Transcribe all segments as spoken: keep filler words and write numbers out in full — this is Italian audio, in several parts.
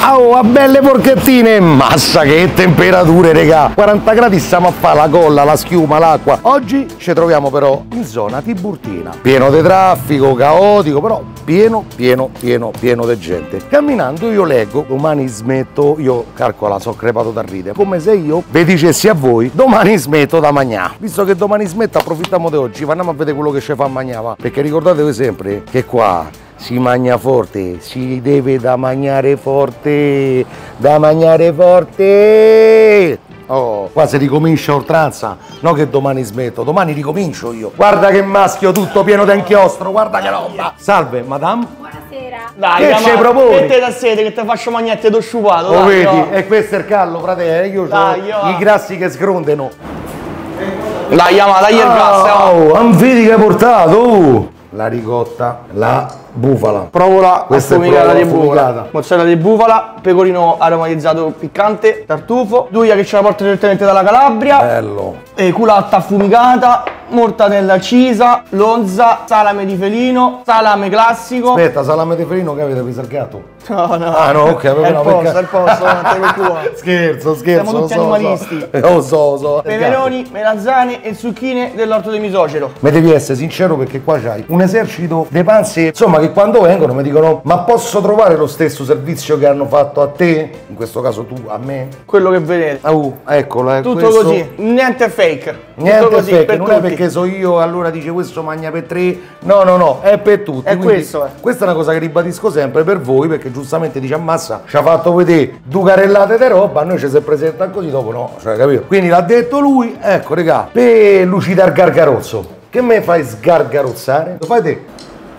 Ciao a belle porchettine, massa che temperature regà, quaranta gradi stiamo a fare la colla, la schiuma, l'acqua. Oggi ci troviamo però in zona Tiburtina, pieno di traffico, caotico, però pieno, pieno, pieno, pieno di gente. Camminando io leggo, domani smetto, io calcola, sono crepato da ridere, come se io vi dicessi a voi, domani smetto da mangiare. Visto che domani smetto, approfittiamo di oggi, andiamo a vedere quello che ci fa mangiare, perché ricordatevi sempre che qua si mangia forte, si deve da mangiare forte, da mangiare forte. Oh, qua si ricomincia a oltranza, no che domani smetto, domani ricomincio io. Guarda che maschio tutto pieno di inchiostro, guarda che roba. Salve, madame. Buonasera. Dai, che ci proponi? Che te da sede, che ti faccio mangiare do sciupato. Lo dai, vedi? no. E questo è il callo, fratello, io Dai, ho io- i grassi che sgrondano. Dai, Yama, dai il gas. Oh, anvidi che hai portato, oh. La ricotta, la bufala. Provola Questa è affumicata di provola bufala. affumicata. Mozzarella di bufala, pecorino aromatizzato piccante, tartufo, duia che ce la porta direttamente dalla Calabria, Bello. e culatta affumicata, mortadella accisa, lonza, salame di felino, salame classico. Aspetta, salame di felino che avete preso il gatto? No, no. Ah no, ok, È il no, posto, perché- è il posto, non te preoccupare. Scherzo, scherzo. Siamo tutti lo so, animalisti. Lo so, lo so, lo so. Peperoni, melanzane e zucchine dell'orto di Misocero. Ma devi essere sincero perché qua c'hai un esercito di panze, insomma, che quando vengono mi dicono ma posso trovare lo stesso servizio che hanno fatto a te? In questo caso tu, a me? Quello che vedete. Ah, uh, eccolo, è Tutto questo. così, niente fake. Niente Tutto così, fake, per non tutti. è perché so io, allora dice questo mangia per tre. No, no, no, è per tutti. È Quindi questo, eh. Questa è una cosa che ribadisco sempre per voi, perché giustamente dice ammazza, ci ha fatto vedere due carrellate di roba, a noi ci si presenta così, dopo no, cioè capito? Quindi l'ha detto lui, ecco regà, per lucida il gargarozzo, che me fai sgargarozzare? Lo fai te?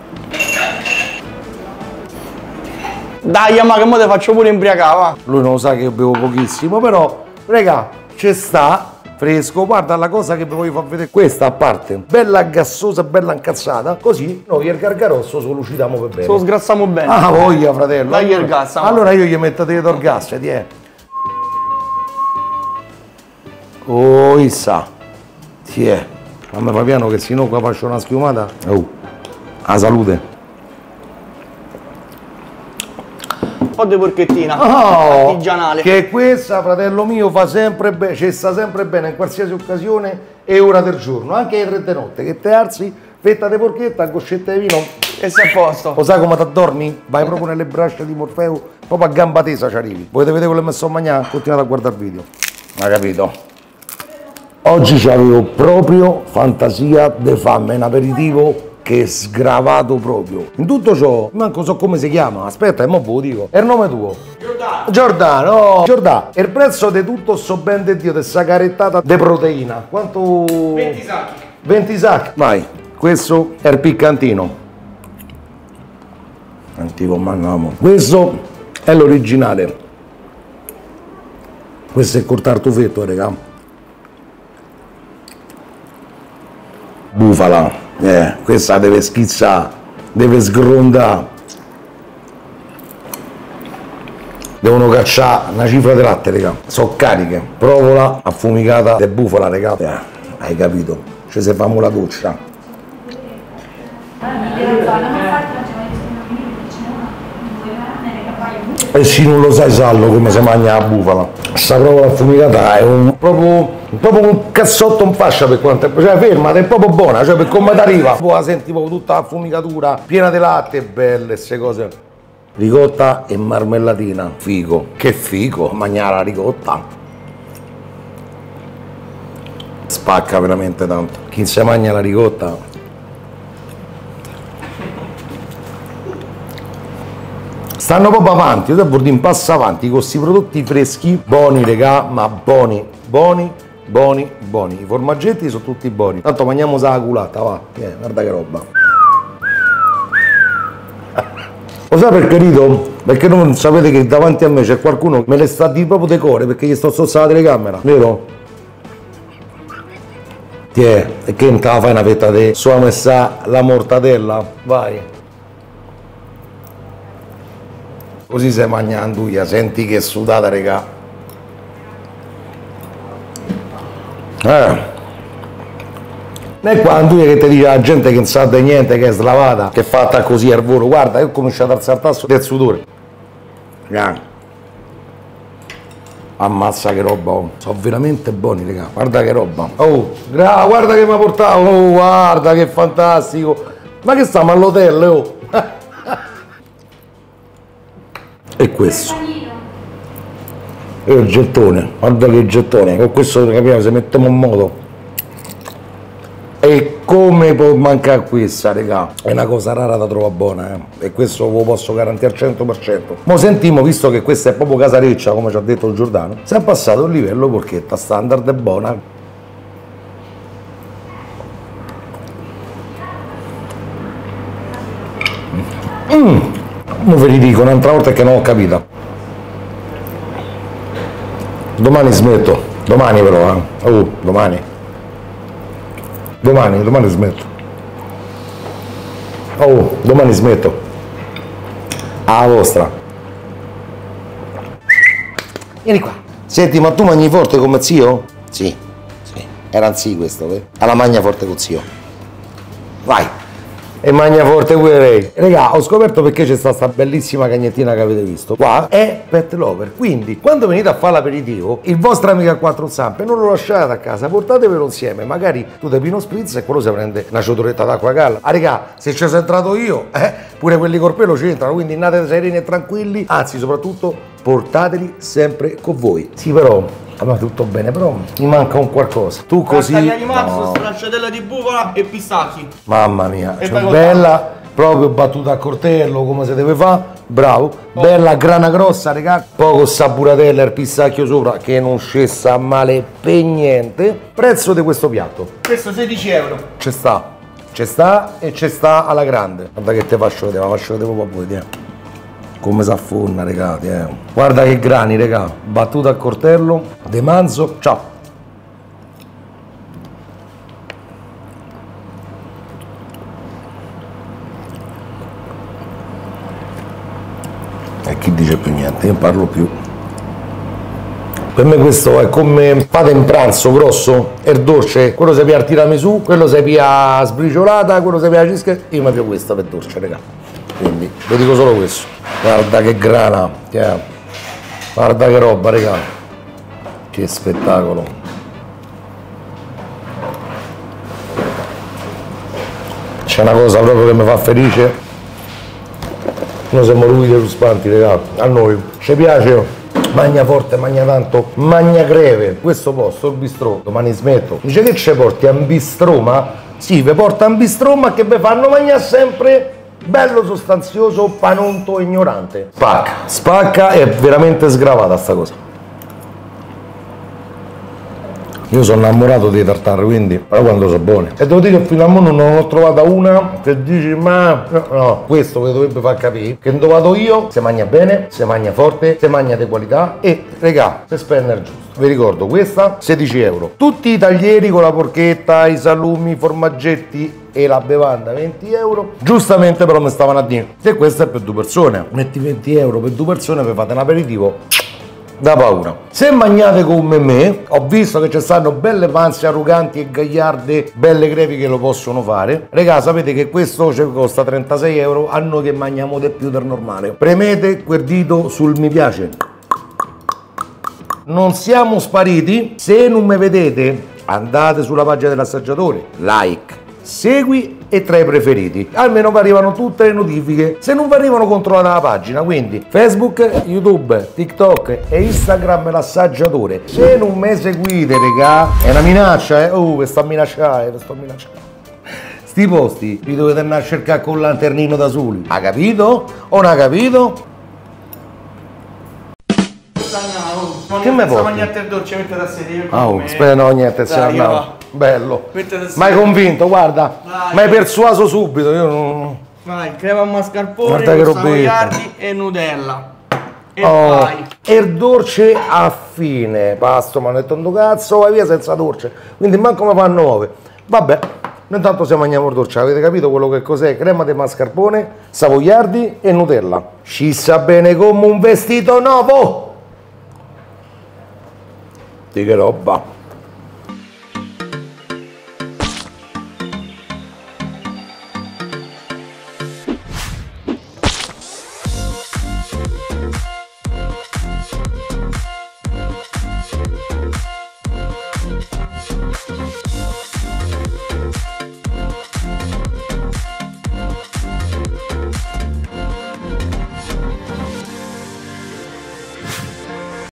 Dai, ma che mo te faccio pure imbriacare, va. Lui non lo sa che io bevo pochissimo, però regà, ci sta. Fresco, guarda la cosa che vi voglio far vedere, questa a parte, bella gassosa, bella incazzata, così noi il gargarosso lo lucidiamo per bene. Se lo sgrassiamo bene. Ah, voglia, fratello. Dai allora, il gas, amore. allora io gli metto dietro il gas, ti è. Oh, issa. Ti è. Mamma fa piano che se no qua faccio una schiumata. Oh, a salute. Un po' di porchettina. Oh, artigianale. che questa, fratello mio, fa sempre bene, ci sta sempre bene in qualsiasi occasione e ora del giorno, anche in re di notte, che te alzi, fetta di porchetta, gocetta di vino. E sei a posto. Lo sai come ti addormi? Vai proprio nelle braccia di Morfeo, proprio a gamba tesa ci arrivi. Volete vedere quello che mi sto a mangiare? Continuate a guardare il video. Hai capito? Oggi avevo proprio fantasia di fame, un aperitivo che è sgravato proprio. In tutto ciò, manco so come si chiama, aspetta, e mo ve lo dico. È il nome tuo? Giordano. Giordano, oh. Giordano, e il prezzo di tutto sto ben di Dio, di sta carettata di proteina. Quanto? venti sacchi. venti sacchi. Vai, questo è il piccantino. Antico mangiamo. Questo è l'originale. Questo è il col tartufetto, raga. Bufala. Eh, questa deve schizzare, deve sgrondare. Devono cacciare una cifra di latte, raga. Sono cariche. Provola affumicata di bufala, raga. Eh, hai capito? Ci se famo la doccia. E se non lo sai sallo come si mangia la bufala. Sta provola affumicata è un proprio, proprio un cazzotto in fascia per quanto è. Cioè fermate, è proprio buona, cioè per come ti arriva. Poi la senti proprio tutta la fumicatura, piena di latte, belle queste cose. Ricotta e marmellatina, figo. Che figo, mangiare la ricotta. Spacca veramente tanto. Chi si mangia la ricotta? Stanno proprio avanti, io devo dire in passo avanti con questi prodotti freschi, buoni regà, ma buoni, buoni, buoni, buoni. I formaggetti sono tutti buoni. Tanto mangiamo la culata, va. Eh, guarda che roba. Lo sai perché rido? Perché non sapete che davanti a me c'è qualcuno che me le sta di proprio decore perché gli sto sotto la telecamera, vero? Tiè, e che non te la fai una fetta di sua messa la mortadella? Vai. Così sei mangiando, senti che sudata, regà. Eh. E quando che ti dice la gente che non sa di niente, che è slavata, che è fatta così al volo, guarda, io ho cominciato a alzare il tasso del sudore. Raga, Ammazza che roba, oh. Sono veramente buoni, raga. Guarda che roba. Oh, gra- guarda che mi ha portato. Oh, guarda che fantastico. Ma che stiamo all'hotel, oh. E questo. E il gettone. Guarda che gettone. Con questo capiamo se mettiamo in moto. E come può mancare questa, raga? È una cosa rara da trovare buona, eh? E questo ve lo posso garantire al cento per cento. Mo sentimo, visto che questa è proprio casareccia, come ci ha detto il Giordano, si è passato il livello porchetta standard e buona. Mmm, mo ve li dico un'altra volta che non ho capito. Domani smetto, domani però, eh? Oh, domani. Domani, domani smetto. Oh, domani smetto. A vostra. Vieni qua. Senti, ma tu mangi forte come zio? Sì, sì. Era un sì questo, eh? Alla magna forte con zio. Vai. E magna forte pure lei. Raga, ho scoperto perché c'è stata questa bellissima cagnettina che avete visto. Qua è pet lover. Quindi, quando venite a fare l'aperitivo, il vostro amico a quattro zampe non lo lasciate a casa, portatevelo insieme. Magari tu dai Pino Spritz e quello si prende una ciotoletta d'acqua calda. Ah, raga, se ci sono entrato io, eh, pure quelli col pelo c'entrano. Quindi andate sereni e tranquilli. Anzi, soprattutto, portateli sempre con voi. Sì, però... allora tutto bene, però mi manca un qualcosa. Tu così. Di mazzo, no. stracciatella di bufala e pistacchi. Mamma mia, E cioè, poi bella, proprio battuta a coltello come si deve fare. Bravo, oh. Bella grana grossa, raga. Poco saburatella, il pistacchio sopra che non scessa male per niente. Prezzo di questo piatto. Questo sedici euro. Ci sta, ci sta e ci sta alla grande. Guarda che te faccio vedere, ma faccio vedere proprio a voi, eh. Come si affonda, raga, eh. Guarda che grani, raga. Battuta a coltello, de manzo, ciao. E chi dice più niente, io parlo più. Per me questo è come fate in pranzo grosso e dolce, quello si pia il tiramisù, quello si pia sbriciolata, quello si pia la cheesecake, io mi pio questo per dolce, raga. Quindi vi dico solo questo. Guarda che grana, yeah. Guarda che roba, raga. Che spettacolo. C'è una cosa proprio che mi fa felice. Noi siamo lui e spanti, raga. A noi ci piace, magna forte, magna tanto, magna greve. Questo posto, il bistrò, domani smetto. Dice che ci porti a un bistrò, ma sì, vi porta a un bistrò, ma che vi fanno mangiare sempre bello sostanzioso, panonto e ignorante. Spacca, spacca, è veramente sgravata sta cosa. Io sono innamorato dei tartare, quindi, però quando sono buoni. E devo dire che fino a ora non ho trovata una che dici, ma no, no, questo che dovrebbe far capire, che dove vado io, si mangia bene, si mangia forte, si mangia di qualità e, regà, si spende il giusto. Vi ricordo, questa sedici euro. Tutti i taglieri con la porchetta, i salumi, i formaggetti e la bevanda venti euro. Giustamente però mi stavano a dire, se questa è per due persone, metti venti euro per due persone, vi fate un aperitivo da paura. Se mangiate come me, ho visto che ci stanno belle panze arroganti e gagliarde, belle grevi che lo possono fare. Regà, sapete che questo ci costa trentasei euro, a noi che mangiamo di più del normale. Premete quel dito sul mi piace. Non siamo spariti. Se non mi vedete, andate sulla pagina dell'assaggiatore, like, segui e tra i preferiti, almeno vi arrivano tutte le notifiche. Se non vi arrivano, controllate la pagina, quindi Facebook, YouTube, TikTok e Instagram l'assaggiatore. Se non mi seguite, regà, è una minaccia, eh? Oh, vi sto a minacciare, vi sto a minacciare. Sti posti li dovete andare a cercare con lanternino da soli. Ha capito? O non ha capito? Che mi porti? Mangiate il dolce, mettete a sedere. Oh, aspetta, no, niente, Dai, no. Bello. Mettete a Mi hai sedere. convinto, guarda. Mi hai persuaso subito, io non... Vai, crema mascarpone, Guarda che savoiardi e Nutella. E Oh, vai. e il dolce a fine. Pasto, ma non tondo cazzo, vai via senza dolce. Quindi manco mi fanno nove. Vabbè, noi intanto se mangiamo il dolce, avete capito quello che cos'è? Crema di mascarpone, savoiardi e Nutella. Ci sta bene come un vestito nuovo. Di che roba.